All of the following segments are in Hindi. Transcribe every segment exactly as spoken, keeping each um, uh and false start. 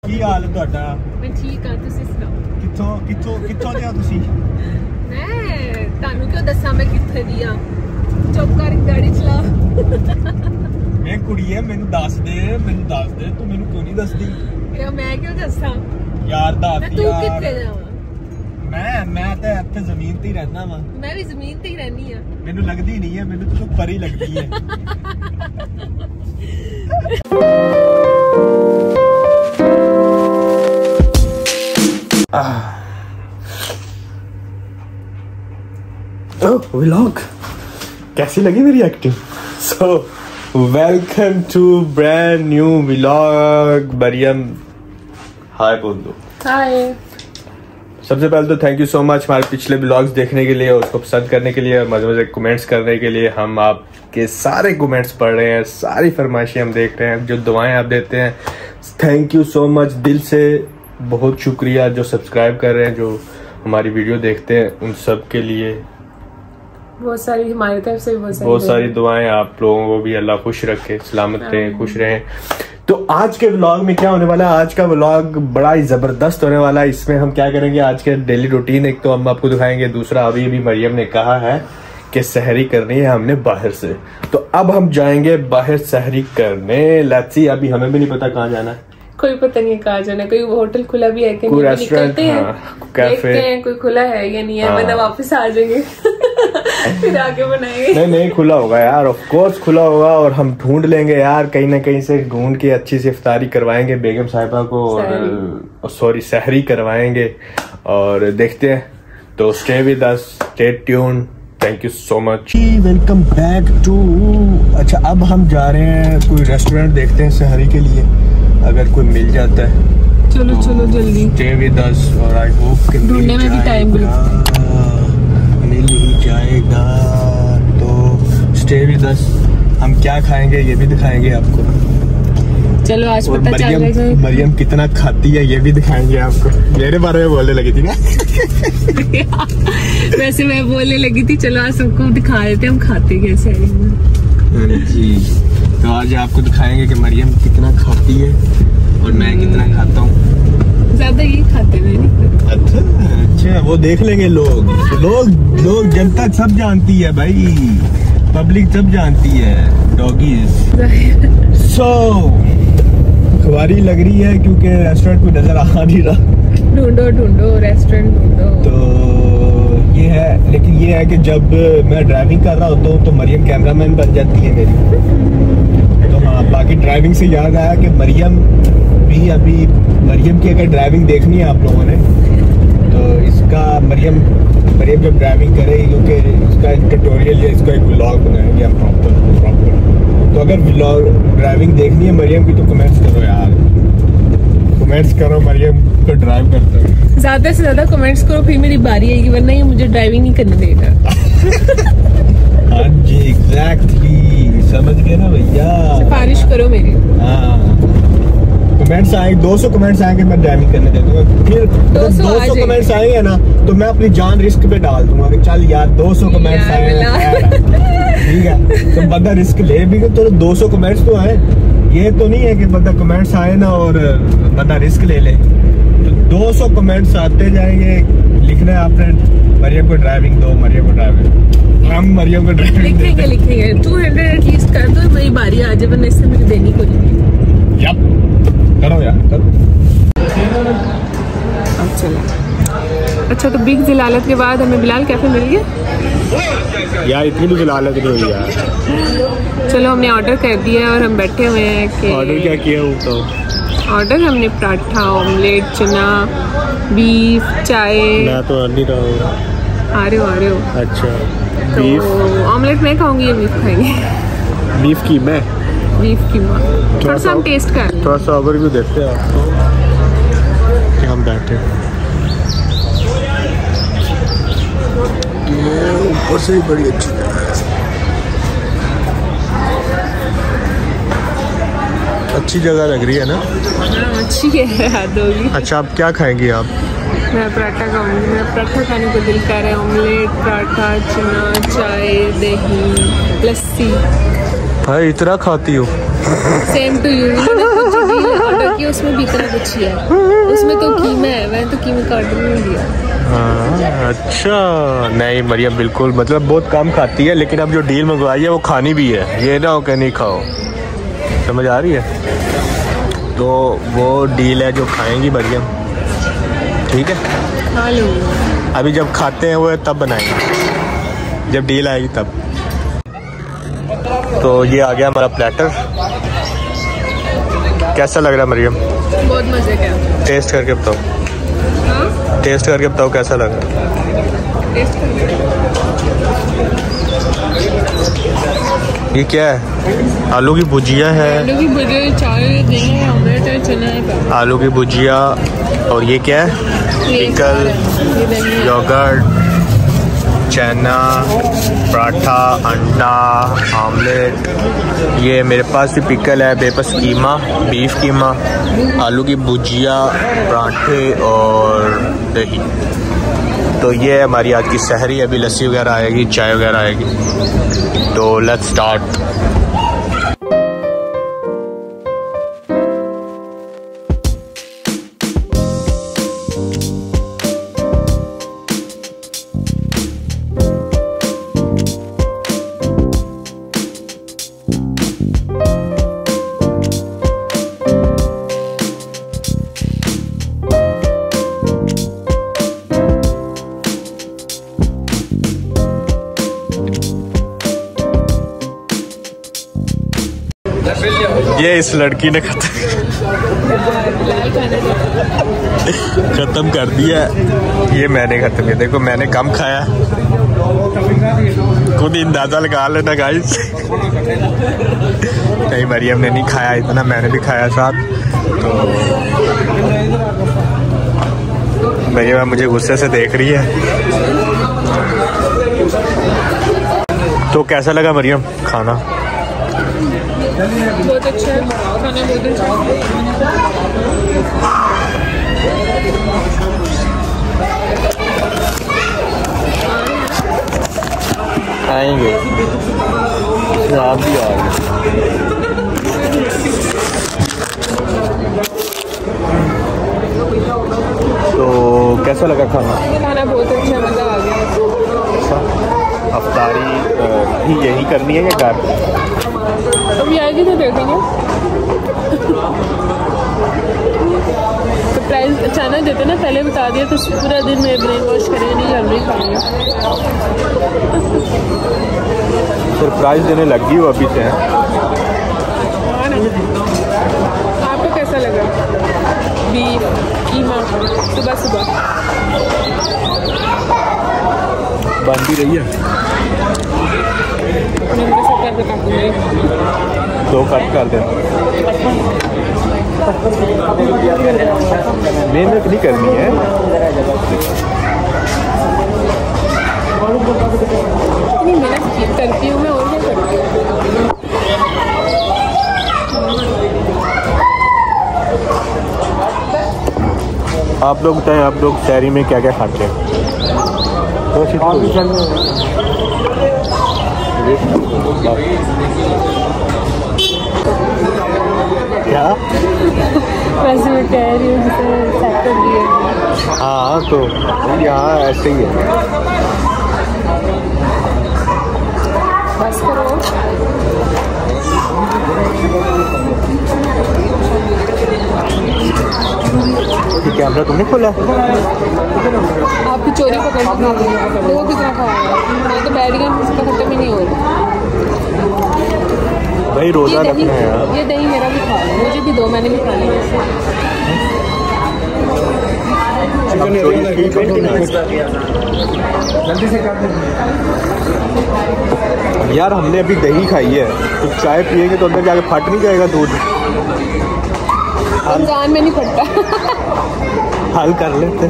ਕੀ ਹਾਲ ਹੈ ਤੁਹਾਡਾ? ਮੈਂ ਠੀਕ ਆ, ਤੁਸੀਂ ਸੁਣਾਓ? ਕਿੱਥੋਂ ਕਿੱਥੋਂ ਕਿੱਥੋਂ ਦੇ ਹੋ ਤੁਸੀਂ? ਮੈਂ ਤੁਹਾਨੂੰ ਕਿਉਂ ਦੱਸਾਂ ਮੈਂ ਕਿੱਥੇ ਦੀ ਆ? ਚੁੱਪ ਕਰ ਗਾੜੀ ਚਲਾ। ਮੈਂ ਕੁੜੀ ਐ, ਮੈਨੂੰ ਦੱਸ ਦੇ, ਮੈਨੂੰ ਦੱਸ ਦੇ, ਤੂੰ ਮੈਨੂੰ ਕਿਉਂ ਨਹੀਂ ਦੱਸਦੀ? ਕਿਉਂ ਮੈਂ ਕਿਉਂ ਦੱਸਾਂ? ਯਾਰ ਦੱਸ ਮੈਂ ਤੂੰ ਯਾਰ। ਕਿੱਥੇ ਜਾਵਾਂ? ਮੈਂ ਮੈਂ ਤਾਂ ਇੱਥੇ ਜ਼ਮੀਨ ਤੇ ਹੀ ਰਹਿਣਾ ਵਾ। ਮੈਂ ਵੀ ਜ਼ਮੀਨ ਤੇ ਹੀ ਰਹਿਣੀ ਆ। ਮੈਨੂੰ ਲੱਗਦੀ ਨਹੀਂ ਹੈ, ਮੈਨੂੰ ਤੂੰ ਪਰੀ ਲੱਗਦੀ ਹੈ। ओह व्लॉग कैसी लगी मेरी acting? So welcome to brand new vlog. Mariyam hi बोल दो। हाय। सबसे पहले तो थैंक यू सो मच हमारे पिछले ब्लॉग्स देखने के लिए, उसको पसंद करने के लिए, मजे मजे कमेंट्स करने के लिए। हम आपके सारे कमेंट्स पढ़ रहे हैं, सारी फरमाइशें हम देख रहे हैं, जो दुआएं आप देते हैं। थैंक यू सो मच, दिल से बहुत शुक्रिया। जो सब्सक्राइब कर रहे हैं, जो हमारी वीडियो देखते हैं, उन सब के लिए बहुत सारी हमारी तरफ से बहुत सारी बहुत सारी दुआएं। आप लोगों को भी अल्लाह खुश रखे, सलामत रहें, खुश रहें। तो आज के व्लॉग में क्या होने वाला है? आज का व्लॉग बड़ा ही जबरदस्त होने वाला है। इसमें हम क्या करेंगे, आज के डेली रूटीन एक तो हम आपको दिखाएंगे, दूसरा अभी अभी मरियम ने कहा है कि सहरी करनी है हमने बाहर से, तो अब हम जाएंगे बाहर सहरी करने। लेट्स सी, अभी हमें भी नहीं पता कहाँ जाना है, कोई पता नहीं कहाँ जाना। कोई होटल खुला भी है कि कोई नहीं, रेस्टोरेंट, निकलते हैं, हाँ, कैफे देखते हैं कोई खुला है या नहीं है, हाँ। वरना वापस आ जाएंगे। फिर आगे बनाएंगे। नहीं नहीं खुला होगा यार, ऑफ कोर्स खुला होगा। और हम ढूंढ लेंगे यार, कहीं ना कहीं से ढूंढ के अच्छी सी इफ्तारी करवाएंगे बेगम साहिबा को, और सॉरी सहरी करवाएंगे और देखते हैं। तो stay with us, stay tune. Thank you so much, welcome back to. अच्छा, अब हम जा रहे हैं कोई रेस्टोरेंट देखते हैं सहरी के लिए, अगर कोई मिल जाता है। चलो तो चलो जल्दी, स्टे विद अस। और आई होप कि ढूंढने में भी टाइम मिल ही जाएगा। तो स्टे विद अस। हम क्या खाएंगे ये भी दिखाएंगे आपको। चलो आज पता चल मरियम, जाएगा मरियम कितना खाती है ये भी दिखाएंगे आपको। मेरे बारे में बोलने लगी थी ना। वैसे मैं बोलने लगी थी, चलो आज सबको दिखा देते हम खाते कैसे हैं जी। तो आज आपको दिखाएंगे कि मरियम कितना खाती है और मैं कितना खाता हूँ। ज्यादा ये खाते हुए नहीं। अच्छा अच्छा, वो देख लेंगे लोग लोग लोग जनता सब जानती है भाई, पब्लिक सब जानती है। डॉगीज। सो खुआरी लग रही है क्योंकि रेस्टोरेंट कोई नजर आ नहीं रहा। ढूंढो ढूंढो रेस्टोरेंट ढूंढो। तो ये है, लेकिन ये है कि जब मैं ड्राइविंग कर रहा होता हूँ तो मरियम कैमरामैन बन जाती है मेरी। तो हाँ, बाकी ड्राइविंग से याद आया कि मरियम भी अभी, मरियम की अगर ड्राइविंग देखनी है आप लोगों ने तो इसका मरियम मरियम जब ड्राइविंग करेगी, क्योंकि इसका ट्यूटोरियल या इसका एक व्लॉग बनाएंगे हम प्रॉपर प्रॉपर। तो अगर व्लॉग ड्राइविंग देखनी है मरियम की तो कमेंट्स करो यार, कमेंट्स करो, मरियम को ड्राइव करता है। ज्यादा से ज्यादा कमेंट्स करो, फिर मेरी बारी आएगी, वरना ये मुझे ड्राइविंग नहीं करने देगा। हाँ जी, एग्जैक्टली, समझ गए ना भैया। सिफारिश करो मेरी। हाँ, कमेंट्स आएंगे, दो सौ कमेंट्स आएंगे, मैं ड्राइविंग करने दे दूंगा। फिर दो सौ कमेंट्स आएंगे ना तो मैं अपनी जान रिस्क पे डाल दूंगा कि चल यार दो सौ कमेंट्स आए, ठीक है। तो बंदा रिस्क ले भी, तो दो सौ कमेंट्स तो आए, ये तो नहीं है कि बंदा कमेंट्स आए ना और बंदा रिस्क ले ले। तो दो सौ कमेंट्स आते जाएंगे, लिखना है आपने मरियम को ड्राइविंग दो, मरियम को ड्राइविंग, हम मरियम को ड्राइविंग लिखेंगे लिखेंगे। टू हंड्रेड एटलीस्ट कर दो, मेरी बारी आ जाए, वरना इससे मुझे देनी कोई नहीं। यप, करो यार करो। अब चलो। अच्छा, तो बिग जलालत के बाद हमें बिलाल कैफे मिल गया यार, इतनी भी जलालत नहीं हुई यार। चलो हमने ऑर्डर कर दिया और हम बैठे हुए हैं कि ऑर्डर क्या किया हूँ तो ऑर्डर हमने पराठा, ऑमलेट, चना, बीफ, चाय। मैं तो नहीं रहा हूँ। आ रहे हो आ रहे हो अच्छा, तो बीफ ऑमलेट मैं खाऊंगी या बीफ खाएंगे? बीफ की मैं बीफ की माँ। थोड़ा सा हम टेस्ट कर, थोड़ा सा ओवरव्यू देते हैं आपको कि हम बैठे ऊपर से ही बड़ी अच्छी जगह है, अच्छी जगह लग रही है ना। अच्छी है, याद होगी। अच्छा, आप क्या खाएंगी आप? मैं पराठा खाऊंगी, मैं पराठा खाने को दिल कर रहा है। ऑमलेट, पराठा, चना, चाय, दही, लस्सी। भाई इतना खाती हो? Same to you. ऑर्डर कि उसमें भी इतना कुछ है, उसमें तो कीमा है, मैंने तो कीमा काट नहीं दिया। हाँ अच्छा, नहीं मरियम बिल्कुल मतलब बहुत कम खाती है, लेकिन अब जो डील मंगवाई है वो खानी भी है, ये ना हो कि नहीं खाओ, समझ आ रही है। तो वो डील है जो खाएंगी मरियम, ठीक है खा लो। अभी जब खाते हैं वो तब बनाएंगे, जब डील आएगी तब। तो ये आ गया हमारा प्लेटर, कैसा लग रहा है मरियम? बहुत मजे का। टेस्ट करके बताओ। हाँ? टेस्ट करके बताओ कैसा लग रहा है? टेस्ट करके। ये क्या है? आलू की भुजिया है, आलू की भुजिया, चाय, दही, ऑमलेट है, चना है, आलू की भुजिया, और ये क्या है? पिकल, योगर्ट, चना, पराठा, अंडा, आमलेट। ये मेरे पास भी पिकल है, मेरे पास कीमा, बीफ कीमा, आलू की भुजिया, पराठे और दही। तो ये है हमारी आज की सहरी। अभी लस्सी वगैरह आएगी, चाय वगैरह आएगी। तो लेट्स स्टार्ट। ये इस लड़की ने खत्म खत्म कर दिया, ये मैंने खत्म किया। देखो मैंने कम खाया, खुद ही अंदाजा लगा लेना गाइस। नहीं मरियम ने नहीं खाया इतना, मैंने भी खाया साथ। तो मरियम मुझे गुस्से से देख रही है। तो कैसा लगा मरियम खाना? बहुत अच्छा है खाना, बहुत अच्छा। आएंगे आप भी आएंगे। तो कैसा लगा खाना? खाना बहुत अच्छा, मज़ा आ गया। अफ्तारी ही यही करनी है या घर? अभी आएगी तो देखेंगे। सरप्राइज अचानक देते ना, पहले बता दिया तो पूरा दिन में ब्रेन वॉश करें, नहीं जल्दी खाएंगे। सरप्राइज देने लगी हो अभी से। आपको कैसा लगा? बीफ कीमा सुबह सुबह बन भी रही है। दो कट कर देना, मेहनत नहीं करनी है। इतनी मेहनत करती हूँ मैं, और क्या करती हूँ। आप लोग बताएं, आप लोग शहरी में क्या क्या खाते हैं? क्या वैसे मैं कह रही हूँ जिसे सेक्टर दिए। हाँ तो यहाँ ऐसे ही है। बस करो। कैमरा तुमने खोला? आपकी चोरी पकड़ ली, तो वो कितना खाएगा? मैं तो बैठ गया, उसका खत्म ही नहीं हो रहा। भाई रोजा रखना है यार। ये दही मेरा भी खा लो, मुझे भी दो, मैंने भी खा लिया। यार हमने अभी दही खाई है, तो चाय पिएंगे तो अंदर जाके फट नहीं जाएगा दूध? रमजान में नहीं फटता। हल कर लेते।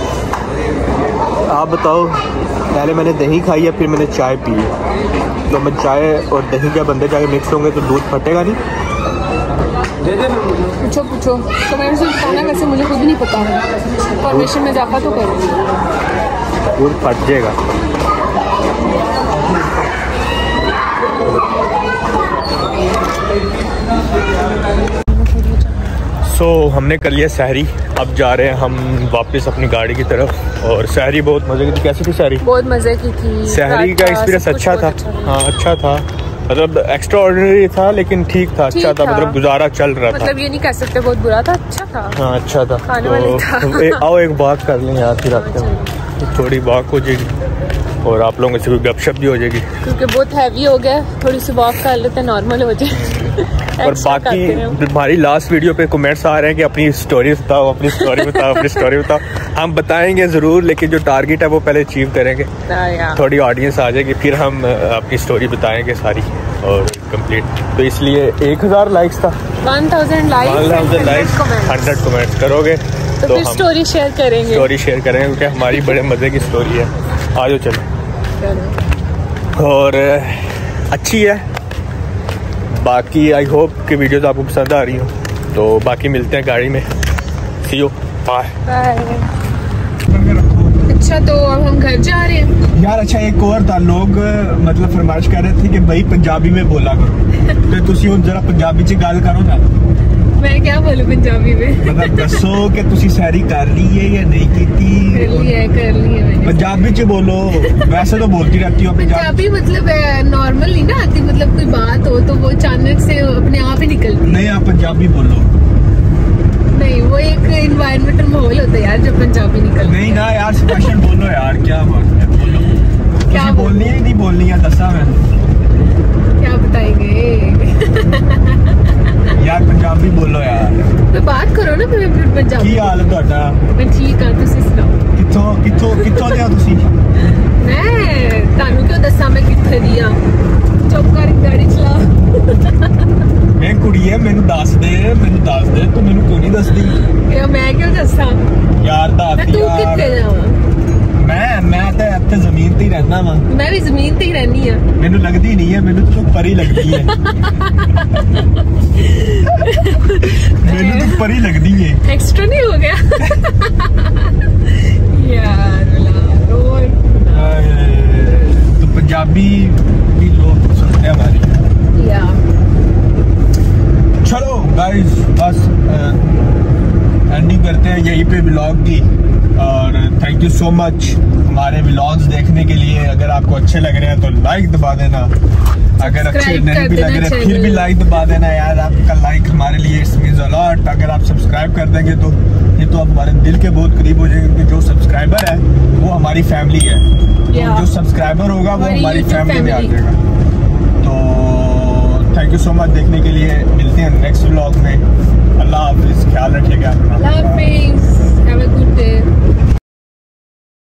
आप बताओ, पहले मैंने दही खाई है, फिर मैंने चाय पी है। तो मैं चाय और दही जब अंदर जाके मिक्स होंगे तो दूध फटेगा नहीं? पूछो पूछो कमेंट से बताना, वैसे मुझे खुद नहीं पता है, फॉर्मेशन में इजाफा तो करूँगी। दूध फट जाएगा। सो so, हमने कर लिया सहरी, अब जा रहे हैं हम वापस अपनी गाड़ी की तरफ। और सहरी बहुत मज़े की थी। कैसी थी सहरी? बहुत मज़े की थी। सहरी का एक्सपीरियंस अच्छा था। हाँ अच्छा था, मतलब एक्स्ट्रा ऑर्डिनरी था लेकिन ठीक था, अच्छा था, मतलब गुजारा चल रहा था। मतलब ये नहीं कह सकते बहुत बुरा था, अच्छा था। हाँ अच्छा था। खाने वाले था। ए, आओ एक बात कर लें यार, फिर आते हैं, थोड़ी बात हो जाएगी और आप लोगों से कोई गपशप भी हो जाएगी, क्योंकि बहुत हैवी हो गया। थोड़ी सी वॉक कर लेते हैं, नॉर्मल हो जाए। और बाकी हमारी लास्ट वीडियो पे कमेंट्स आ रहे हैं कि अपनी स्टोरी बताओ, अपनी स्टोरी बताओ, अपनी स्टोरी बताओ। हम बताएंगे ज़रूर, लेकिन जो टारगेट है वो पहले अचीव करेंगे, थोड़ी ऑडियंस आ जाएगी, फिर हम अपनी स्टोरी बताएंगे सारी और कंप्लीट। तो इसलिए एक हज़ार लाइक्स था, one thousand likes, hundred comments करोगे तो, तो फिर स्टोरी शेयर करेंगे, स्टोरी शेयर करेंगे क्योंकि हमारी बड़े मज़े की स्टोरी है। आ जाओ चलो। और अच्छी है। बाकी आई होप कि वीडियोस आपको पसंद आ रही हो, तो बाकी मिलते हैं गाड़ी में। See you, bye. अच्छा तो अब हम घर जा रहे हैं यार। अच्छा एक और था, लोग मतलब फरमाइश कर रहे थे कि भाई पंजाबी में बोला करो, तो तुसी हुण जरा पंजाबी च गल करो ना। मैं क्या बोलूं पंजाबी में? मतलब दसो कि तुसी सहरी कर ली है या नहीं की? कर ली है, कर ली है मैंने। पंजाबी च बोलो, वैसे तो बोलती रहती हो पंजाबी। मतलब नॉर्मल नहीं ना आती, मतलब कोई बात हो तो वो अचानक से अपने आप ही निकलती। नहीं आप पंजाबी बोलो। नहीं वो एक एनवायरमेंटल माहौल होता है यार जब पंजाबी निकलती। नहीं ना यार, स्पेशल बोलो यार, क्या बात है, बोलो। क्या बोलनी है नहीं बोलनी है दसा मैं क्या बताएंगे। यार पंजाबी बोलो यार, तो बात करो ना फिर पंजाबी। की हाल है ਤੁਹਾਡਾ? मैं ठीक हां, ਤੁਸੀਂ ਸੁਣਾਓ? ਕਿੱਥੋਂ ਕਿੱਥੋਂ ਕਿੱਥੋਂ ਦੇ ਆ ਤੁਸੀਂ? मैं ਤੁਹਾਨੂੰ ਕਿਉਂ ਦੱਸਾਂ ਮੈਂ ਕਿੱਥੇ ਦੀ ਆ? ਚੁੱਪ ਕਰ ਗਾੜੀ ਚਲਾ। ਮੈਂ ਕੁੜੀ ਐ, ਮੈਨੂੰ ਦੱਸ ਦੇ, ਮੈਨੂੰ ਦੱਸ ਦੇ, ਤੂੰ ਮੈਨੂੰ ਕਿਉਂ ਨਹੀਂ ਦੱਸਦੀ? ਯਾ ਮੈਂ ਕਿਉਂ ਦੱਸਾਂ ਯਾਰ ਦੱਸ ਯਾਰ। ਤੂੰ ਕਿੱਥੇ ਜਾਵਾਂ? ਮੈਂ ਮੈਂ ਤਾਂ ਇੱਥੇ ਜ਼ਮੀਨ ਤੇ ਹੀ ਰਹਿਣਾ ਵਾਂ। ਮੈਂ ਵੀ ਜ਼ਮੀਨ ਤੇ ਹੀ ਰਹਿਣੀ ਆ। ਮੈਨੂੰ ਲੱਗਦੀ ਨਹੀਂ ਹੈ, ਮੈਨੂੰ ਤੂੰ ਪਰੀ ਲੱਗਦੀ ਹੈ। ਮੈਨੂੰ ਤੂੰ ਪਰੀ ਲੱਗਦੀ ਹੈ। एक्स्ट्रा नहीं हो गया यार और तो पंजाबी भी लोग सुनते हैं हमारी। या चलो गाइस, बस एंडिंग करते हैं यहीं पे व्लॉग की। और थैंक यू सो मच हमारे व्लॉग्स देखने के लिए। अगर आपको अच्छे लग रहे हैं तो लाइक दबा देना, अगर अच्छे नहीं भी लग रहे फिर भी लाइक दबा देना यार। आपका लाइक हमारे लिए इट्स मींस अ लॉट। अगर आप सब्सक्राइब कर देंगे तो ये तो हमारे दिल के बहुत करीब हो जाएंगे, क्योंकि जो सब्सक्राइबर है वो हमारी फैमिली है। तो जो सब्सक्राइबर होगा वो हमारी फैमिली में आ जाएगा। तो थैंक यू सो मच देखने के लिए। मिलते हैं नेक्स्ट व्लॉग में। अल्लाह हाफिज़, ख्याल रखिएगा। अल्लाह हाफिज़।